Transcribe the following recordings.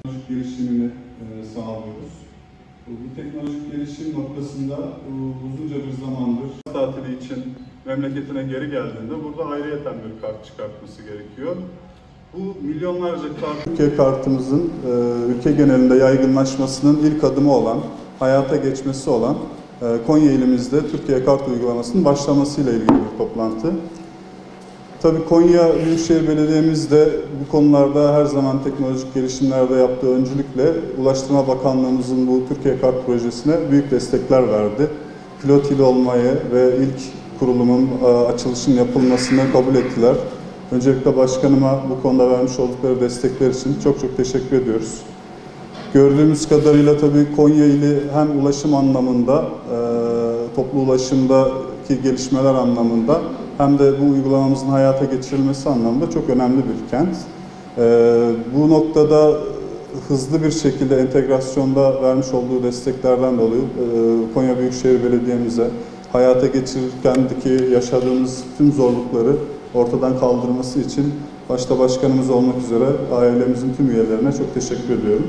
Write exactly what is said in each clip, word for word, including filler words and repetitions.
teknolojik gelişimini e, sağlıyoruz. Bu teknolojik gelişim noktasında e, uzunca bir zamandır tatili için memleketine geri geldiğinde burada ayrıyeten bir kart çıkartması gerekiyor. Bu milyonlarca kart, Türkiye kartımızın e, ülke genelinde yaygınlaşmasının ilk adımı olan, hayata geçmesi olan e, Konya ilimizde Türkiye kart uygulamasının başlamasıyla ilgili bir toplantı. Tabii Konya Büyükşehir Belediye'miz de bu konularda her zaman teknolojik gelişimlerde yaptığı öncülükle Ulaştırma Bakanlığımızın bu Türkiye Kart projesine büyük destekler verdi. Pilot il olmayı ve ilk kurulumun açılışının yapılmasını kabul ettiler. Öncelikle başkanıma bu konuda vermiş oldukları destekler için çok çok teşekkür ediyoruz. Gördüğümüz kadarıyla tabii Konya ili hem ulaşım anlamında, toplu ulaşımdaki gelişmeler anlamında hem de bu uygulamamızın hayata geçirilmesi anlamında çok önemli bir kent. Ee, bu noktada hızlı bir şekilde entegrasyonda vermiş olduğu desteklerden dolayı e, Konya Büyükşehir Belediye'mize hayata geçirirkendeki yaşadığımız tüm zorlukları ortadan kaldırması için başta başkanımız olmak üzere ailemizin tüm üyelerine çok teşekkür ediyorum.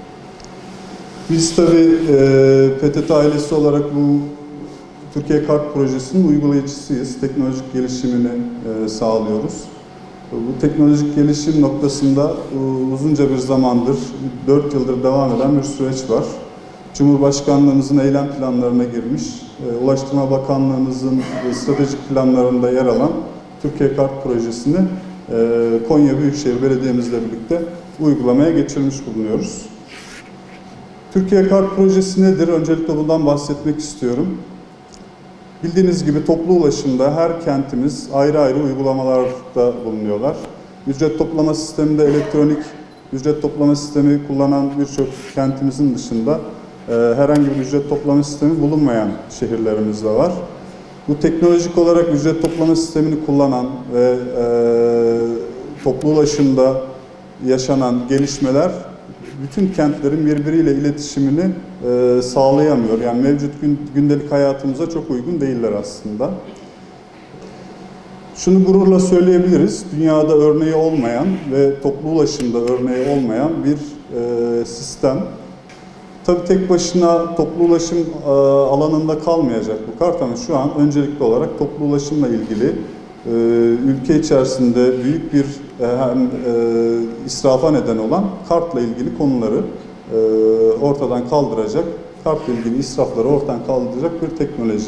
Biz tabii e, P T T ailesi olarak bu Türkiye Kart Projesi'nin uygulayıcısıyız. Teknolojik gelişimini e, sağlıyoruz. Bu teknolojik gelişim noktasında e, uzunca bir zamandır, dört yıldır devam eden bir süreç var. Cumhurbaşkanlığımızın eylem planlarına girmiş, e, Ulaştırma Bakanlığımızın e, stratejik planlarında yer alan Türkiye Kart Projesi'ni e, Konya Büyükşehir Belediye'mizle birlikte uygulamaya geçirmiş bulunuyoruz. Türkiye Kart Projesi nedir? Öncelikle bundan bahsetmek istiyorum. Bildiğiniz gibi toplu ulaşımda her kentimiz ayrı ayrı uygulamalarda bulunuyorlar. Ücret toplama sisteminde elektronik ücret toplama sistemi kullanan birçok kentimizin dışında e, herhangi bir ücret toplama sistemi bulunmayan şehirlerimiz de var. Bu teknolojik olarak ücret toplama sistemini kullanan ve e, toplu ulaşımda yaşanan gelişmeler bütün kentlerin birbiriyle iletişimini e, sağlayamıyor. Yani mevcut gün, gündelik hayatımıza çok uygun değiller aslında. Şunu gururla söyleyebiliriz, dünyada örneği olmayan ve toplu ulaşımda örneği olmayan bir e, sistem. Tabii tek başına toplu ulaşım e, alanında kalmayacak bu kart ama şu an öncelikli olarak toplu ulaşımla ilgili e, ülke içerisinde büyük bir hem e, israfa neden olan kartla ilgili konuları e, ortadan kaldıracak, kartla ilgili israfları ortadan kaldıracak bir teknoloji.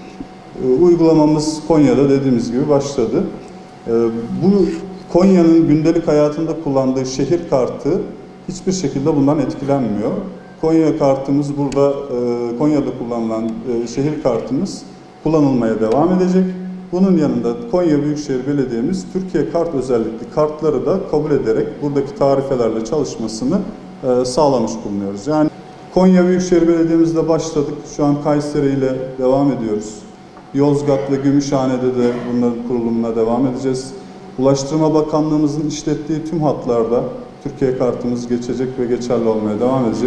E, uygulamamız Konya'da dediğimiz gibi başladı. E, bu Konya'nın gündelik hayatında kullandığı şehir kartı hiçbir şekilde bundan etkilenmiyor. Konya kartımız burada, e, Konya'da kullanılan e, şehir kartımız kullanılmaya devam edecek. Bunun yanında Konya Büyükşehir Belediye'miz Türkiye Kart özellikli kartları da kabul ederek buradaki tarifelerle çalışmasını e, sağlamış bulunuyoruz. Yani Konya Büyükşehir Belediye'mizle başladık. Şu an Kayseri ile devam ediyoruz. Yozgat ve Gümüşhane'de de bunların kurulumuna devam edeceğiz. Ulaştırma Bakanlığımızın işlettiği tüm hatlarda Türkiye Kartımız geçecek ve geçerli olmaya devam edecek.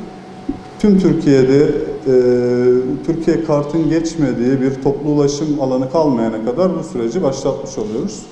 Tüm Türkiye'de e, Türkiye Kart'ın geçmediği bir toplu ulaşım alanı kalmayana kadar bu süreci başlatmış oluyoruz.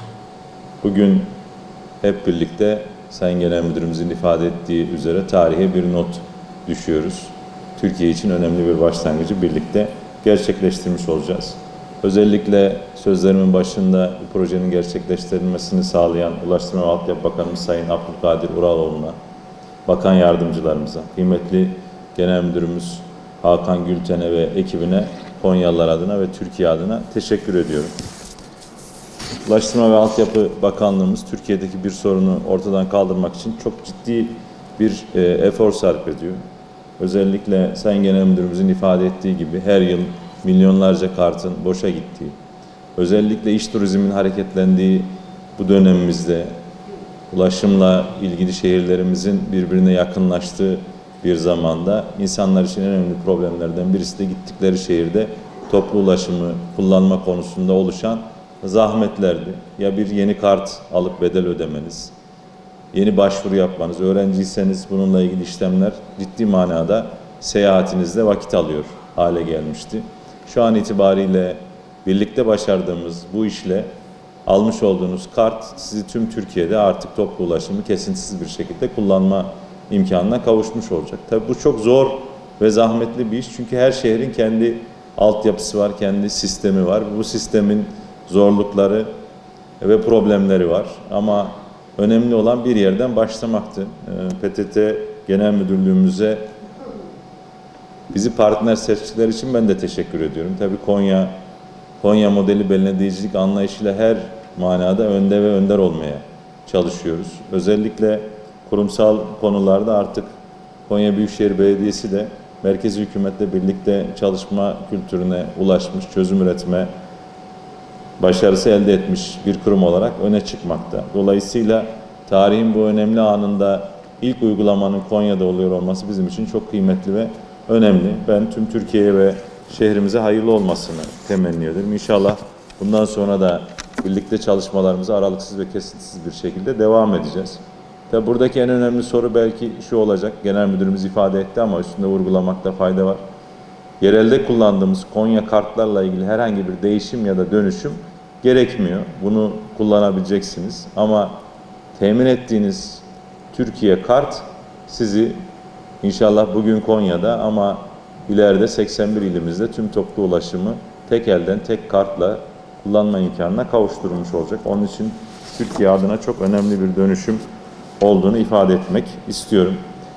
Bugün hep birlikte Sayın Genel Müdürümüzün ifade ettiği üzere tarihe bir not düşüyoruz. Türkiye için önemli bir başlangıcı birlikte gerçekleştirmiş olacağız. Özellikle sözlerimin başında bu projenin gerçekleştirilmesini sağlayan Ulaştırma ve Altyapı Bakanımız Sayın Abdülkadir Uraloğlu'na, bakan yardımcılarımıza, kıymetli Genel Müdürümüz Hakan Gülten'e ve ekibine Konyalılar adına ve Türkiye adına teşekkür ediyorum. Ulaştırma ve Altyapı Bakanlığımız Türkiye'deki bir sorunu ortadan kaldırmak için çok ciddi bir e, efor sarf ediyor. Özellikle Sayın Genel Müdürümüzün ifade ettiği gibi her yıl milyonlarca kartın boşa gittiği, özellikle iş turizmin hareketlendiği bu dönemimizde ulaşımla ilgili şehirlerimizin birbirine yakınlaştığı bir zamanda insanlar için en önemli problemlerden birisi de gittikleri şehirde toplu ulaşımı kullanma konusunda oluşan zahmetlerdi. Ya bir yeni kart alıp bedel ödemeniz, yeni başvuru yapmanız, öğrenciyseniz bununla ilgili işlemler ciddi manada seyahatinizde vakit alıyor hale gelmişti. Şu an itibariyle birlikte başardığımız bu işle almış olduğunuz kart sizi tüm Türkiye'de artık toplu ulaşımı kesintisiz bir şekilde kullanma imkanına kavuşmuş olacak. Tabii bu çok zor ve zahmetli bir iş çünkü her şehrin kendi altyapısı var, kendi sistemi var. Bu sistemin zorlukları ve problemleri var ama önemli olan bir yerden başlamaktı. P T T Genel Müdürlüğümüze bizi partner seçtikler için ben de teşekkür ediyorum. Tabii Konya, Konya modeli belediyecilik anlayışıyla her manada önde ve önder olmaya çalışıyoruz. Özellikle kurumsal konularda artık Konya Büyükşehir Belediyesi de merkezi hükümetle birlikte çalışma kültürüne ulaşmış, çözüm üretme başarısı elde etmiş bir kurum olarak öne çıkmakta. Dolayısıyla tarihin bu önemli anında ilk uygulamanın Konya'da oluyor olması bizim için çok kıymetli ve önemli. Ben tüm Türkiye'ye ve şehrimize hayırlı olmasını temenni ederim. İnşallah bundan sonra da birlikte çalışmalarımıza aralıksız ve kesintisiz bir şekilde devam edeceğiz. Tabi buradaki en önemli soru belki şu olacak, Genel Müdürümüz ifade etti ama üstünde vurgulamakta fayda var. Yerelde kullandığımız Konya kartlarla ilgili herhangi bir değişim ya da dönüşüm gerekmiyor. Bunu kullanabileceksiniz ama temin ettiğiniz Türkiye kart sizi inşallah bugün Konya'da ama ileride seksen bir ilimizde tüm toplu ulaşımı tek elden tek kartla kullanma imkanına kavuşturmuş olacak. Onun için Türkiye adına çok önemli bir dönüşüm olduğunu ifade etmek istiyorum.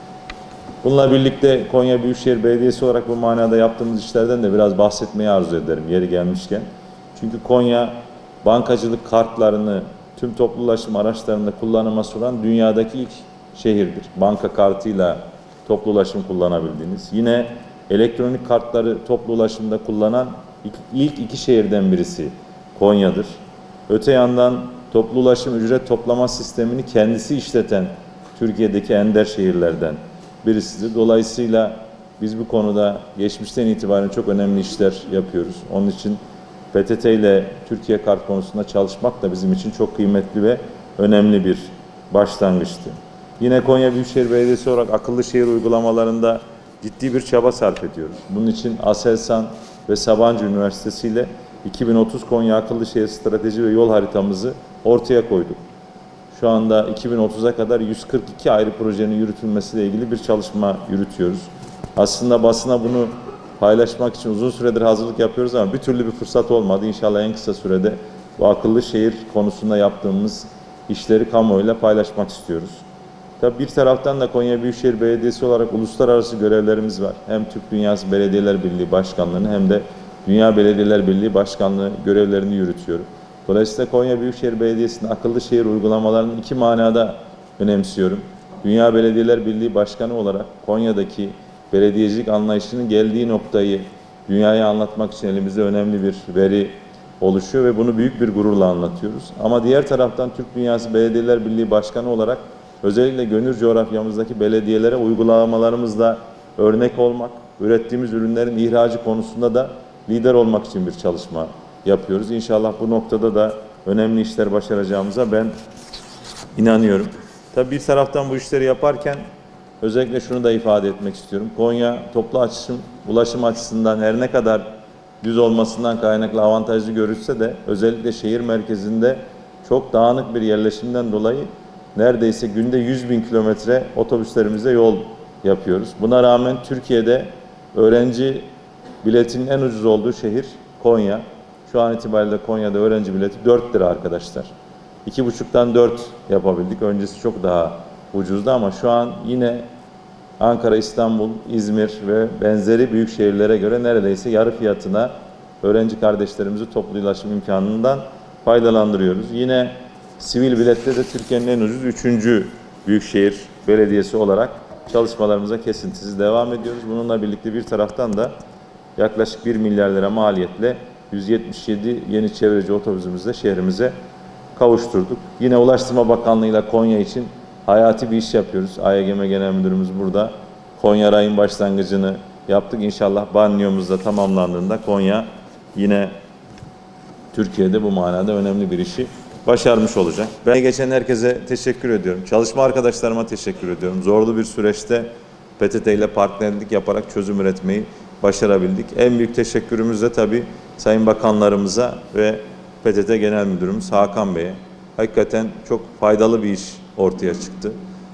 Bununla birlikte Konya Büyükşehir Belediyesi olarak bu manada yaptığımız işlerden de biraz bahsetmeyi arzu ederim yeri gelmişken. Çünkü Konya bankacılık kartlarını tüm toplu ulaşım araçlarında kullanıma sunan dünyadaki ilk şehirdir. Banka kartıyla toplu ulaşım kullanabildiğiniz. Yine elektronik kartları toplu ulaşımda kullanan ilk iki şehirden birisi Konya'dır. Öte yandan toplu ulaşım ücret toplama sistemini kendisi işleten Türkiye'deki ender şehirlerden birisidir. Dolayısıyla biz bu konuda geçmişten itibaren çok önemli işler yapıyoruz. Onun için P T T ile Türkiye kart konusunda çalışmak da bizim için çok kıymetli ve önemli bir başlangıçtı. Yine Konya Büyükşehir Belediyesi olarak akıllı şehir uygulamalarında ciddi bir çaba sarf ediyoruz. Bunun için Aselsan ve Sabancı Üniversitesi ile iki bin otuz Konya Akıllı Şehir Strateji ve Yol Haritamızı ortaya koyduk. Şu anda iki bin otuza kadar yüz kırk iki ayrı projenin yürütülmesiyle ilgili bir çalışma yürütüyoruz. Aslında basına bunu paylaşmak için uzun süredir hazırlık yapıyoruz ama bir türlü bir fırsat olmadı. İnşallah en kısa sürede bu akıllı şehir konusunda yaptığımız işleri kamuoyuyla paylaşmak istiyoruz. Tabii bir taraftan da Konya Büyükşehir Belediyesi olarak uluslararası görevlerimiz var. Hem Türk Dünyası Belediyeler Birliği Başkanlığı'nı hem de Dünya Belediyeler Birliği Başkanlığı görevlerini yürütüyorum. Dolayısıyla Konya Büyükşehir Belediyesi'nin akıllı şehir uygulamalarını iki manada önemsiyorum. Dünya Belediyeler Birliği Başkanı olarak Konya'daki belediyecilik anlayışının geldiği noktayı dünyaya anlatmak için elimizde önemli bir veri oluşuyor ve bunu büyük bir gururla anlatıyoruz. Ama diğer taraftan Türk Dünyası Belediyeler Birliği Başkanı olarak özellikle gönül coğrafyamızdaki belediyelere uygulamalarımızla örnek olmak, ürettiğimiz ürünlerin ihracı konusunda da lider olmak için bir çalışma yapıyoruz. İnşallah bu noktada da önemli işler başaracağımıza ben inanıyorum. Tabii bir taraftan bu işleri yaparken özellikle şunu da ifade etmek istiyorum. Konya toplu ulaşım, ulaşım açısından her ne kadar düz olmasından kaynaklı avantajlı görülse de özellikle şehir merkezinde çok dağınık bir yerleşimden dolayı neredeyse günde yüz bin kilometre otobüslerimizde yol yapıyoruz. Buna rağmen Türkiye'de öğrenci biletinin en ucuz olduğu şehir Konya. Şu an itibariyle Konya'da öğrenci bileti dört lira arkadaşlar. iki buçuktan dört yapabildik. Öncesi çok daha ucuzdu ama şu an yine Ankara, İstanbul, İzmir ve benzeri büyük şehirlere göre neredeyse yarı fiyatına öğrenci kardeşlerimizi toplu ulaşım imkanından faydalandırıyoruz. Yine sivil bilette de Türkiye'nin en ucuz üçüncü büyükşehir belediyesi olarak çalışmalarımıza kesintisiz devam ediyoruz. Bununla birlikte bir taraftan da yaklaşık bir milyar lira maliyetle yüz yetmiş yedi yeni çevreci otobüsümüzü de şehrimize kavuşturduk. Yine Ulaştırma Bakanlığı ile Konya için hayati bir iş yapıyoruz. A Y G M Genel Müdürümüz burada. Konya Ray'ın başlangıcını yaptık. İnşallah banyomuz da tamamlandığında Konya yine Türkiye'de bu manada önemli bir işi başarmış olacak. Ben geçen herkese teşekkür ediyorum. Çalışma arkadaşlarıma teşekkür ediyorum. Zorlu bir süreçte P T T ile partnerlik yaparak çözüm üretmeyi başarabildik. En büyük teşekkürümüz de tabii Sayın Bakanlarımıza ve P T T Genel Müdürümüz Hakan Bey'e. Hakikaten çok faydalı bir iş ortaya çıktı.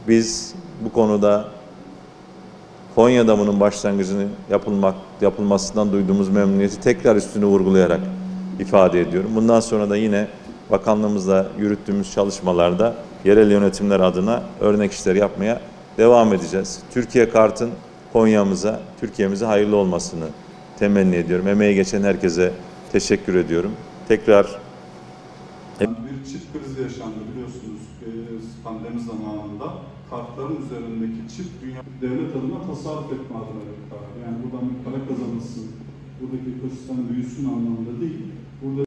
Biz bu konuda Konya'da bunun başlangıcını yapılmak, yapılmasından duyduğumuz memnuniyeti tekrar üstünü vurgulayarak ifade ediyorum. Bundan sonra da yine bakanlığımızla yürüttüğümüz çalışmalarda yerel yönetimler adına örnek işler yapmaya devam edeceğiz. Türkiye Kart'ın Konya'mıza, Türkiye'mize hayırlı olmasını temenni ediyorum. Emeği geçen herkese teşekkür ediyorum. Tekrar bir çip krizi yaşandı biliyorsunuz pandemi zamanında. Kartların üzerindeki çip dünya devlet adına tasarruf etme adına bir karar. Yani buradan bir para kazanılsın, buradaki ekosistem büyüsün anlamında değil. Burada